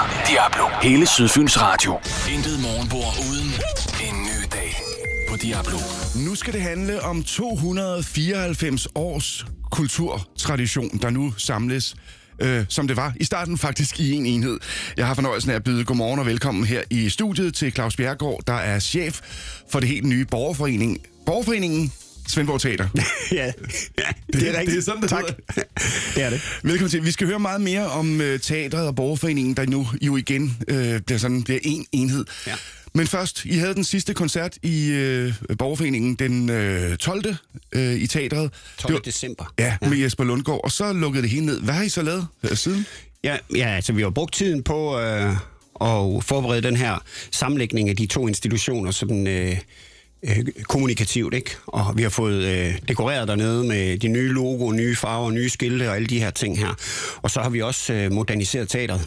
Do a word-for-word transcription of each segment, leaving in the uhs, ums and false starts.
her Diablo. Hele Sydfyns Radio. Intet morgenbord uden en ny dag på Diablo. Nu skal det handle om to hundrede fireoghalvfems års kulturtradition, der nu samles, øh, som det var i starten faktisk i en enhed. Jeg har fornøjelsen af at byde godmorgen og velkommen her i studiet til Claus Bjerregaard, der er chef for det helt nye borgerforening. Borgerforeningen Svendborg Teater. ja, ja, det, det er rigtigt. Det er sådan, det tak. Det er det. Velkommen til. Vi skal høre meget mere om uh, teatret og borgerforeningen, der nu jo igen uh, bliver sådan bliver en enhed. Ja. Men først, I havde den sidste koncert i øh, borgerforeningen den øh, tolvte øh, i teatret. tolvte december. Ja, med ja. Jesper Lundgaard, og så lukkede det hele ned. Hvad har I så lavet øh, siden? Ja, ja, altså vi har brugt tiden på øh, at forberede den her sammenlægning af de to institutioner sådan øh, øh, kommunikativt, ikke? Og vi har fået øh, dekoreret dernede med de nye logo, nye farver, nye skilte og alle de her ting her. Og så har vi også øh, moderniseret teatret.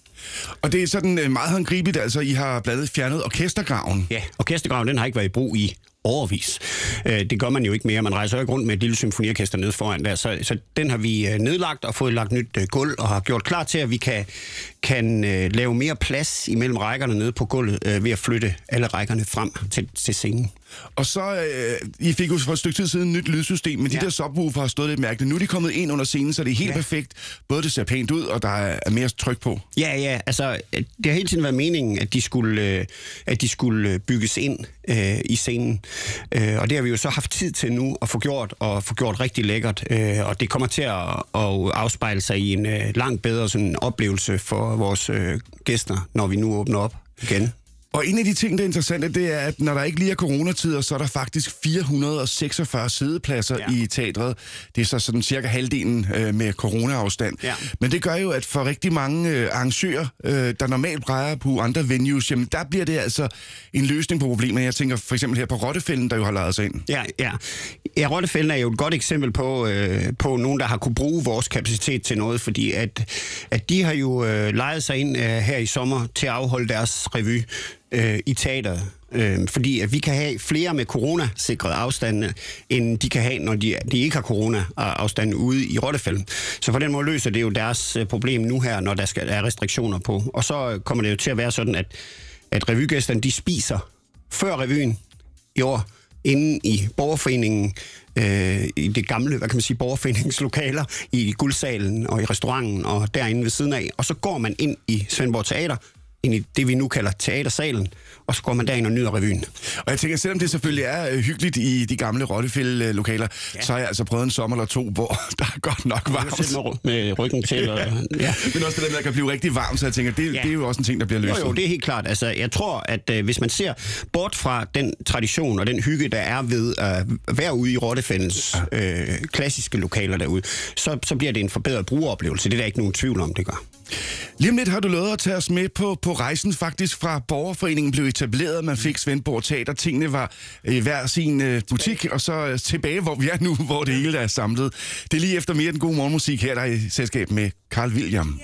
Og det er sådan meget håndgribeligt, altså I har blandt andet fjernet orkestergraven. Ja, orkestergraven den har ikke været i brug i årevis. Det gør man jo ikke mere. Man rejser jo ikke rundt med et lille symfoniorkester nede foran der. Så, så den har vi nedlagt og fået lagt nyt gulv og har gjort klar til, at vi kan, kan lave mere plads imellem rækkerne nede på gulvet ved at flytte alle rækkerne frem til, til scenen. Og så, øh, I fik jo for et stykke tid siden et nyt lydsystem, men ja. De der subwoofer har stået lidt mærkeligt. Nu er de kommet ind under scenen, så det er helt ja. Perfekt. Både det ser pænt ud, og der er mere tryk på. Ja, ja, altså det har hele tiden været meningen, at de skulle, øh, at de skulle bygges ind øh, i scenen. Øh, og det har vi jo så haft tid til nu at få gjort, og få gjort rigtig lækkert. Øh, og det kommer til at, at afspejle sig i en øh, langt bedre sådan, oplevelse for vores øh, gæster, når vi nu åbner op igen. Og en af de ting, der er interessante, det er, at når der ikke lige er coronatider, så er der faktisk fire hundrede og seksogfyrre sædepladser ja. I teatret. Det er så sådan cirka halvdelen øh, med coronaafstand. Ja. Men det gør jo, at for rigtig mange øh, arrangører, øh, der normalt plejer på andre venues, jamen der bliver det altså en løsning på problemet. Jeg tænker for eksempel her på Rottefælden, der jo har lejet sig ind. Ja, ja. Ja, Rottefælden er jo et godt eksempel på, øh, på nogen, der har kunne bruge vores kapacitet til noget, fordi at, at de har jo øh, lejet sig ind øh, her i sommer til at afholde deres revy i teateret, øh, fordi at vi kan have flere med coronasikrede afstande, end de kan have, når de, de ikke har corona-afstande ude i Rottefælden. Så på den måde løser det jo deres problem nu her, når der skal er restriktioner på. Og så kommer det jo til at være sådan, at, at revygæsterne, de spiser før revyen i år, inde i borgerforeningen, øh, i det gamle, hvad kan man sige, borgerforeningslokaler, i guldsalen og i restauranten og derinde ved siden af. Og så går man ind i Svendborg Teater, ind i det, vi nu kalder teatersalen, og så går man derind og nyder revyen. Og jeg tænker, selvom det selvfølgelig er øh, hyggeligt i de gamle Rottefælde-lokaler, ja. Så har jeg altså prøvet en sommer eller to, hvor der er godt nok varmt. Med, med ryggen til. Og, ja. Men også det der, der kan blive rigtig varmt, så jeg tænker, det, ja. Det er jo også en ting, der bliver løst. Jo, jo, det er helt klart. Altså, jeg tror, at øh, hvis man ser bort fra den tradition og den hygge, der er ved at øh, være ude i Rottefældens ja. øh, klassiske lokaler derude, så, så bliver det en forbedret brugeroplevelse. Det er der ikke nogen tvivl om, det gør. Lige om lidt har du lovet at tage os med på, på rejsen faktisk fra borgerforeningen blev etableret. Man fik Svendborg Teater. Tingene var i hver sin uh, butik, og så tilbage, hvor vi er nu, hvor det hele er samlet. Det er lige efter mere den gode morgenmusik her, der er i selskab med Carl William.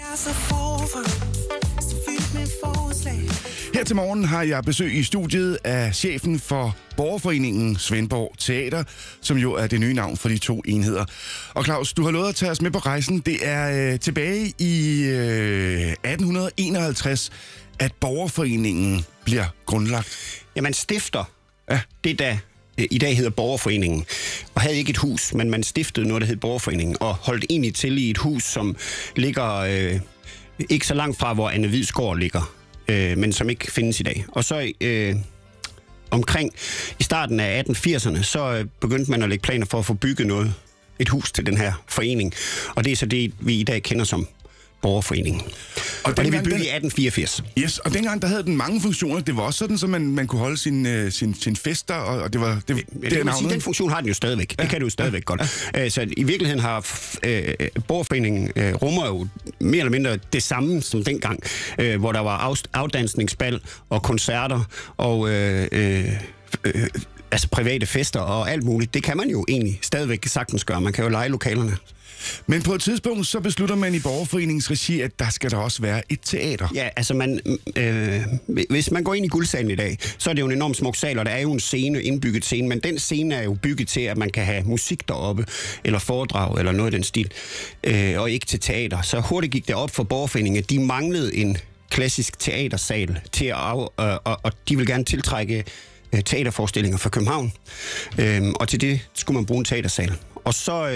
Her til morgen har jeg besøg i studiet af chefen for borgerforeningen Svendborg Teater, som jo er det nye navn for de to enheder. Og Claus, du har lovet at tage os med på rejsen. Det er øh, tilbage i øh, atten enoghalvtreds, at borgerforeningen bliver grundlagt. Ja, man stifter ja. Det, der øh, i dag hedder borgerforeningen, og havde ikke et hus, men man stiftede noget, der hed borgerforeningen, og holdt egentlig til i et hus, som ligger øh, ikke så langt fra, hvor Anne Hvidsgaard ligger. Øh, men som ikke findes i dag. Og så øh, omkring i starten af atten firserne, så øh, begyndte man at lægge planer for at få bygget noget, et hus til den her forening. Og det er så det, vi i dag kender som borgerforeningen. Og, og det blev bygget i atten fireogfirs. Yes, og dengang der havde den mange funktioner. Det var også sådan, så man, man kunne holde sin, uh, sin, sin fester, og, og det var... Det, ja, det det sige, den funktion har den jo stadigvæk. Ja. Det kan du jo stadigvæk ja. Godt. Ja. Så i virkeligheden har øh, borgerforeningen øh, rummer jo mere eller mindre det samme som dengang, øh, hvor der var af, afdansningsbal og koncerter og... Øh, øh, øh, altså private fester og alt muligt. Det kan man jo egentlig stadigvæk sagtens gøre. Man kan jo leje lokalerne. Men på et tidspunkt, så beslutter man i borgerforeningens regi, at der skal der også være et teater. Ja, altså man, øh, hvis man går ind i Guldsalen i dag, så er det jo en enormt smuk sal, og der er jo en scene, indbygget scene, men den scene er jo bygget til, at man kan have musik deroppe, eller foredrag, eller noget af den stil, øh, og ikke til teater. Så hurtigt gik det op for borgerforeningen, at de manglede en klassisk teatersal til at af, øh, og, og de vil gerne tiltrække øh, teaterforestillinger fra København. Øh, og til det skulle man bruge en teatersal. Og så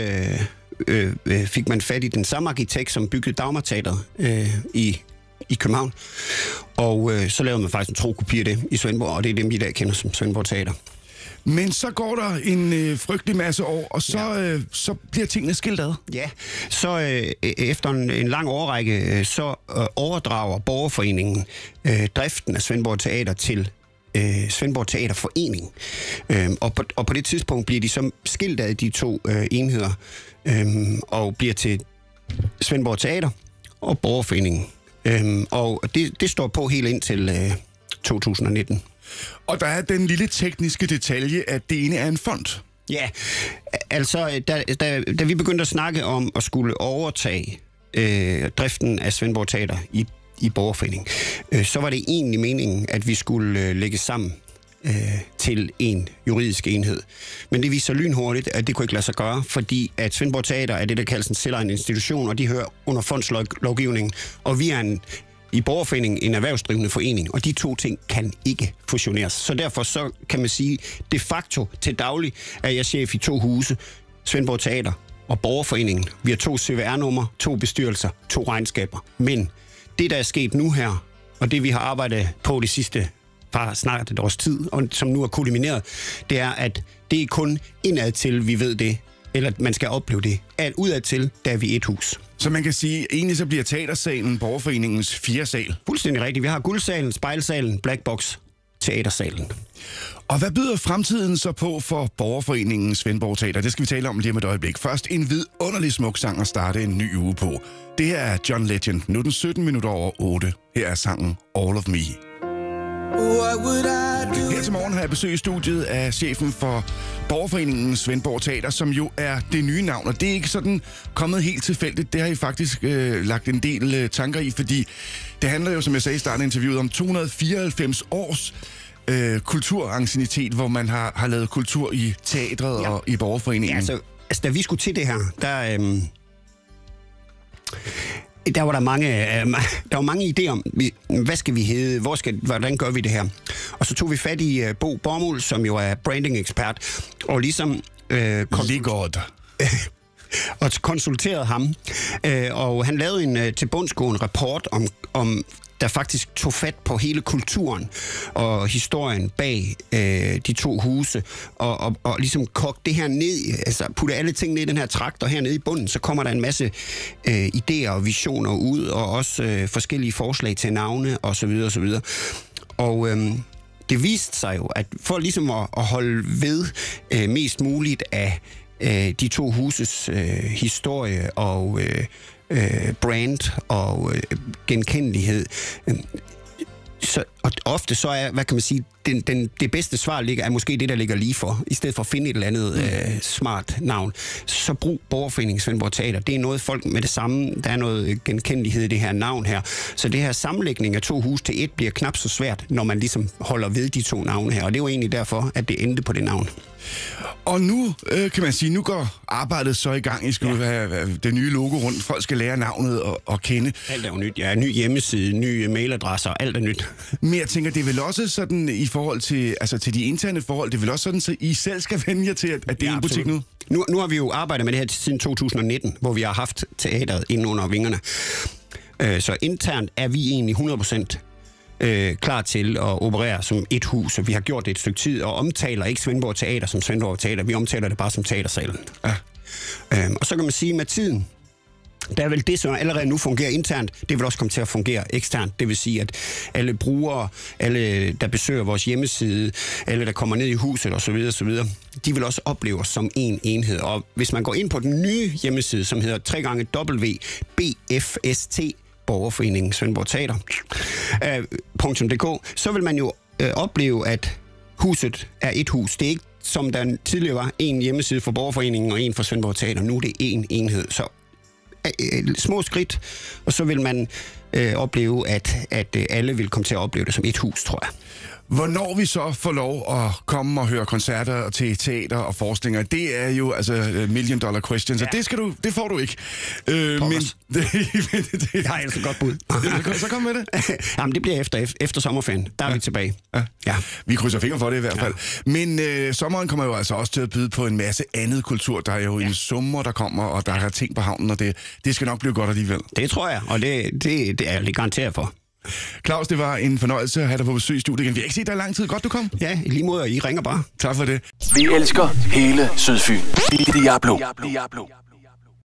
øh, øh, fik man fat i den samme arkitekt, som byggede Dagmarteatret øh, i, i København. Og øh, så lavede man faktisk en tro kopi af det i Svendborg, og det er dem, vi i dag kender som Svendborg Teater. Men så går der en øh, frygtelig masse år, og så, ja. øh, så bliver tingene skilt ad. Ja, så øh, efter en, en lang årrække, øh, så øh, overdrager Borgerforeningen øh, driften af Svendborg Teater til øh, Svendborg Teaterforening. Øh, og, på, og på det tidspunkt bliver de så skilt ad de to øh, enheder, øh, og bliver til Svendborg Teater og Borgerforeningen. Øh, og det, det står på helt indtil øh, to tusind og nitten. Og der er den lille tekniske detalje, at det ene er en fond. Ja, altså da, da, da vi begyndte at snakke om at skulle overtage øh, driften af Svendborg Teater i, i Borgerforeningen, øh, så var det egentlig meningen, at vi skulle øh, lægge sammen øh, til en juridisk enhed. Men det viste sig lynhurtigt, at det kunne ikke lade sig gøre, fordi at Svendborg Teater er det, der kaldes en selvejende institution, og de hører under fondslovgivningen, og vi er en i Borgerforeningen en erhvervsdrivende forening, og de to ting kan ikke fusioneres. Så derfor så kan man sige, de facto til daglig er jeg chef i to huse, Svendborg Teater og Borgerforeningen. Vi har to C V R-numre, to bestyrelser, to regnskaber. Men det, der er sket nu her, og det vi har arbejdet på de sidste par snart et års tid, og som nu er kulmineret, det er, at det er kun indad til, vi ved det, eller man skal opleve det, at udadtil, der er vi et hus. Så man kan sige, egentlig så bliver teatersalen Borgerforeningens fire sal. Fuldstændig rigtigt. Vi har Guldsalen, Spejlsalen, Blackbox, Teatersalen. Og hvad byder fremtiden så på for Borgerforeningen Svendborg Teater? Det skal vi tale om lige om et øjeblik. Først en vidunderlig smuk sang at starte en ny uge på. Det her er John Legend. Nu er den sytten minutter over otte. Her er sangen All of Me. Her til morgen har jeg besøg i studiet af chefen for Borgerforeningen Svendborg Teater, som jo er det nye navn. Og det er ikke sådan kommet helt tilfældigt. Det har I faktisk øh, lagt en del øh, tanker i, fordi det handler jo, som jeg sagde i starten af interviewet, om to hundrede fireoghalvfems års øh, kulturanciennitet, hvor man har, har lavet kultur i teatret ja. og i Borgerforeningen. Ja, altså, altså, da vi skulle til det her, der... Øhm Der var der mange, øh, der var mange idéer om, hvad skal vi hedde, hvor skal, hvordan gør vi det her? Og så tog vi fat i uh, Bo Bormul, som jo er branding-ekspert, og ligesom øh, konsult- og konsulterede ham. Øh, og han lavede en øh, tilbundsgående rapport om, om der faktisk tog fat på hele kulturen og historien bag øh, de to huse, og, og, og ligesom kogte det her ned, altså putte alle ting ned i den her trakt, og hernede i bunden, så kommer der en masse øh, idéer og visioner ud, og også øh, forskellige forslag til navne, og så videre, og så videre. Og øh, det viste sig jo, at for ligesom at, at holde ved øh, mest muligt af øh, de to huses øh, historie og øh, Øh, brand og øh, genkendelighed. Øh, så, og ofte så er, hvad kan man sige, den, den, det bedste svar ligger, er måske det, der ligger lige for. I stedet for at finde et eller andet øh, smart navn, så brug Borgerforeningen Svendborg Teater. Det er noget folk med det samme. Der er noget genkendelighed i det her navn her. Så det her sammenlægning af to hus til et bliver knap så svært, når man ligesom holder ved de to navne her. Og det er jo egentlig derfor, at det endte på det navn. Og nu øh, kan man sige, nu går arbejdet så i gang. I skal ja. have det nye logo rundt. Folk skal lære navnet og, og kende. Alt er jo nyt. Ja, ny hjemmeside, nye mailadresser, alt er nyt. Men jeg tænker, det er vel også sådan i forhold til, altså til de interne forhold, det er vel også sådan, så I selv skal vende jer til, at, at det ja, er en butik nu? nu? Nu har vi jo arbejdet med det her siden to tusind og nitten, hvor vi har haft teateret inde under vingerne. Så internt er vi egentlig hundrede procent Øh, klar til at operere som et hus, og vi har gjort det et stykke tid, og omtaler ikke Svendborg Teater som Svendborg Teater, vi omtaler det bare som Teatersalen. Ja. Øhm, og så kan man sige, med tiden, der er vel det, som allerede nu fungerer internt, det vil også komme til at fungere eksternt. Det vil sige, at alle brugere, alle der besøger vores hjemmeside, alle der kommer ned i huset osv., osv., de vil også opleve os som en enhed. Og hvis man går ind på den nye hjemmeside, som hedder tre gange W B F S T, Borgerforeningen Svendborg Teater, øh, .dk, så vil man jo øh, opleve, at huset er et hus. Det er ikke, som der tidligere var, en hjemmeside for Borgerforeningen og en for Svendborg Teater. Nu er det en enhed. Så øh, små skridt, og så vil man øh, opleve, at, at øh, alle vil komme til at opleve det som et hus, tror jeg. Hvornår vi så får lov at komme og høre koncerter til teater og forestillinger, det er jo altså million dollar question, så ja. det, skal du, det får du ikke. Øh, men det, det, det har jeg altså godt bud. Så kom med det. Jamen, det bliver efter, efter sommerferien. Der er ja. vi tilbage. Ja. Ja. Vi krydser fingre for det i hvert fald. Ja. Men øh, sommeren kommer jo altså også til at byde på en masse andet kultur. Der er jo ja. en sommer, der kommer, og der er ting på havnen, og det, det skal nok blive godt alligevel. Det tror jeg, og det, det, det er jeg lidt garanteret for. Claus, det var en fornøjelse at have dig på besøg i studiet igen. Vi har ikke set dig i lang tid. Godt, du kom. Ja, i lige måde, I ringer bare. Tak for det. Vi elsker hele Sydfyn. Diablo. Diablo.